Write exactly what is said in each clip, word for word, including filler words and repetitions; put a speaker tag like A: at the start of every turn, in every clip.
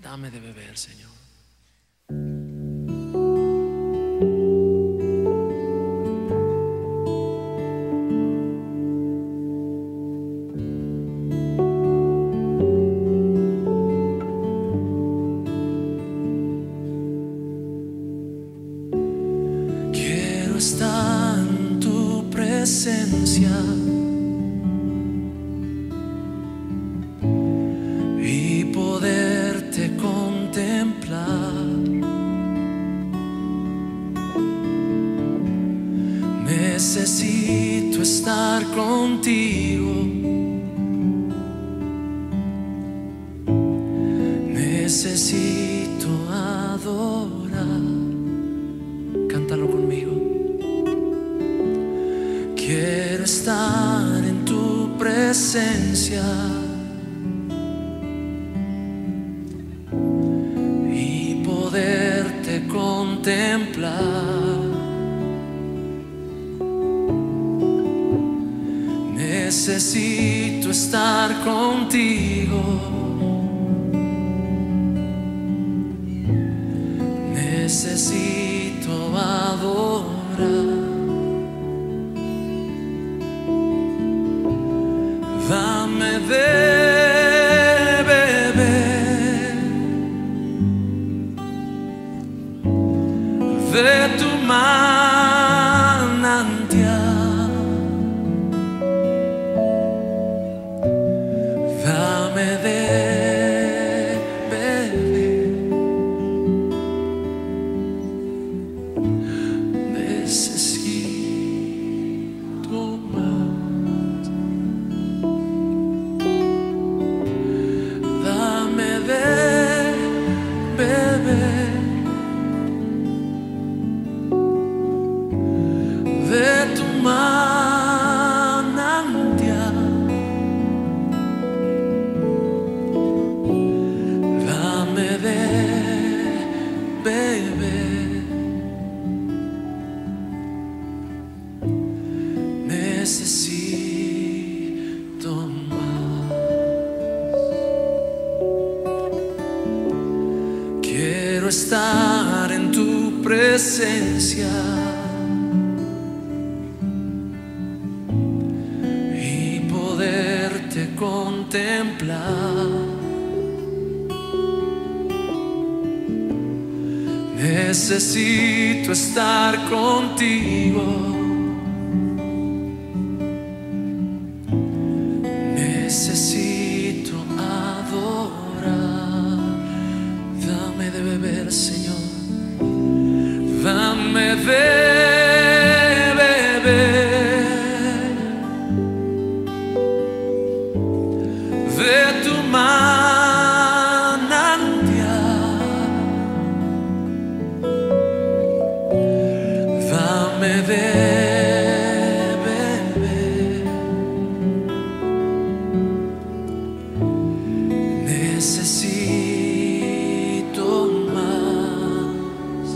A: Dame de beber, Señor. Quiero estar en tu presencia y poderte contemplar. Necesito estar contigo. Necesito adorar. Cántalo conmigo. Quiero estar en tu presencia y poderte contemplar. Necesito estar contigo. Necesito adorar. Dame de beber de tu manantial. Dame de beber. Necesito más. Dame de beber de tu manantial. Dame de beber. Necesito más. Quiero estar en tu presencia y poderte contemplar. Necesito estar contigo. Necesito adorar. Dame de beber, Señor. Dame de beber de tu manantial. Dame de beber. Necesito más.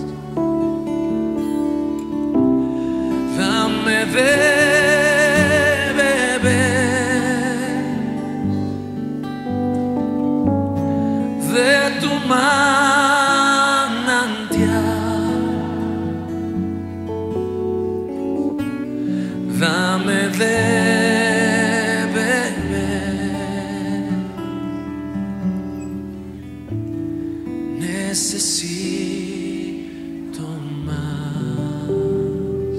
A: Dame de beber de tu manantial. Dame de beber. Necesito más.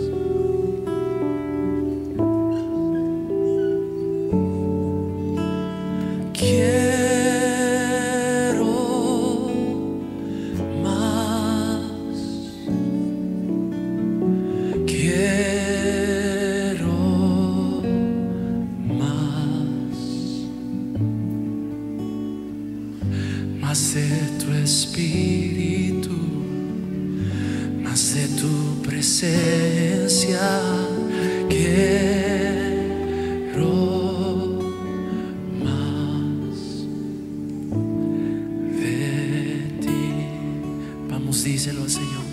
A: Quiero más. Quiero más. Más de tu espíritu, más de tu presencia. Quiero más de ti. Vamos, díselo al Señor.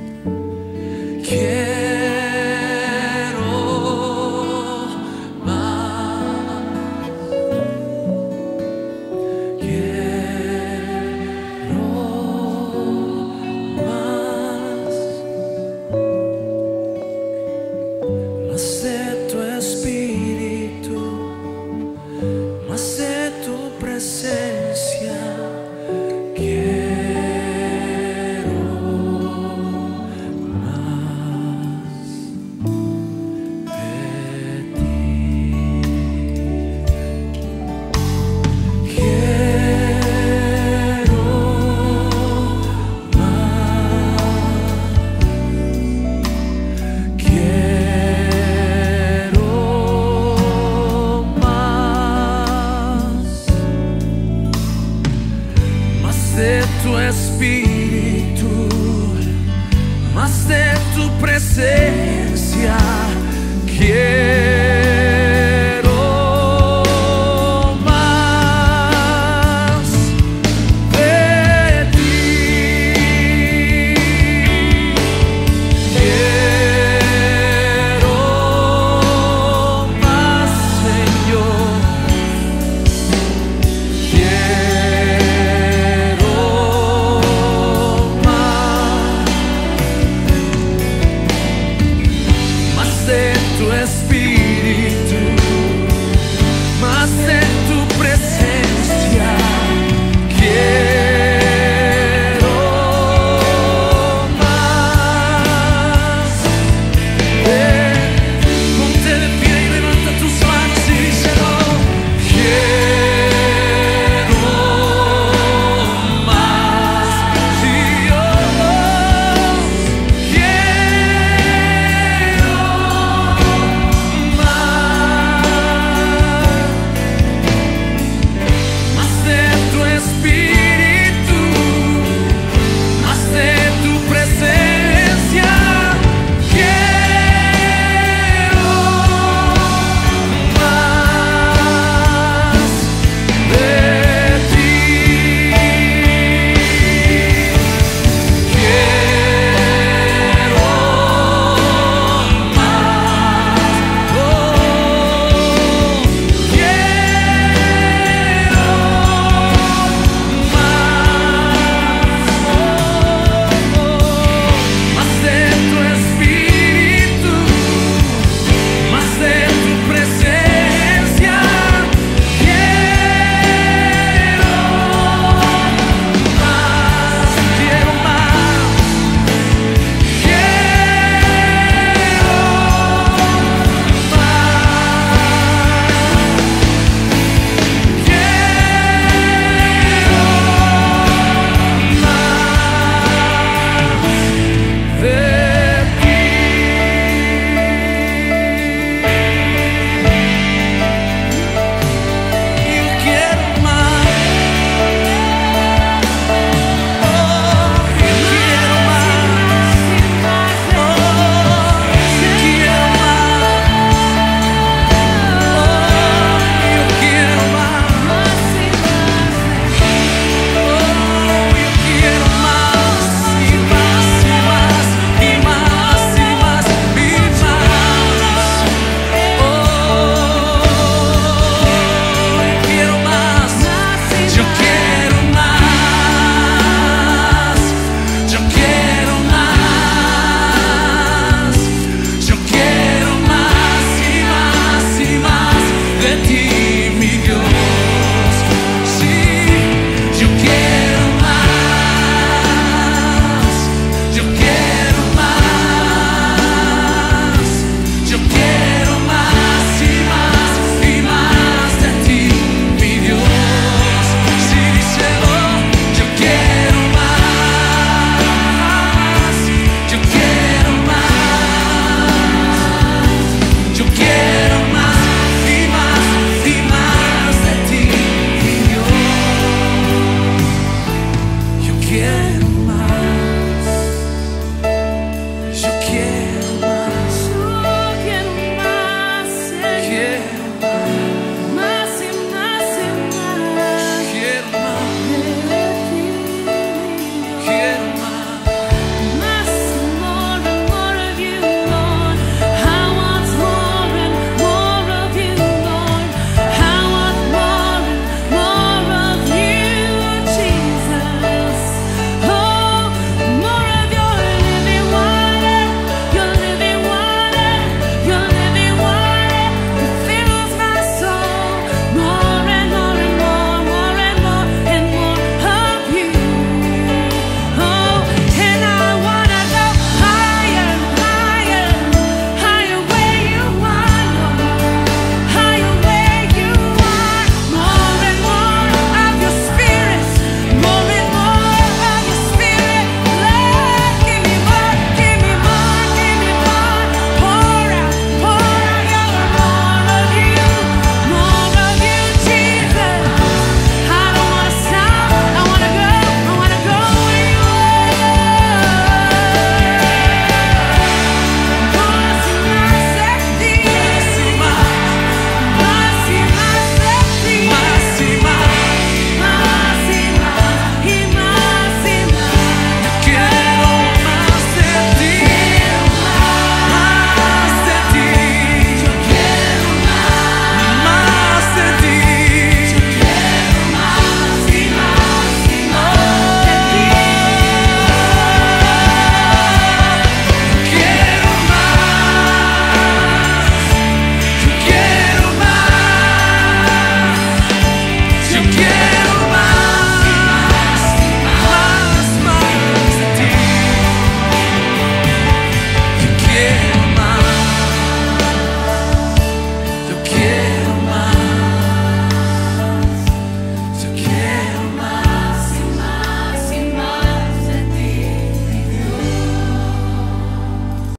A: Quiero más. Quiero de tu espíritu, más de tu presencia quiero.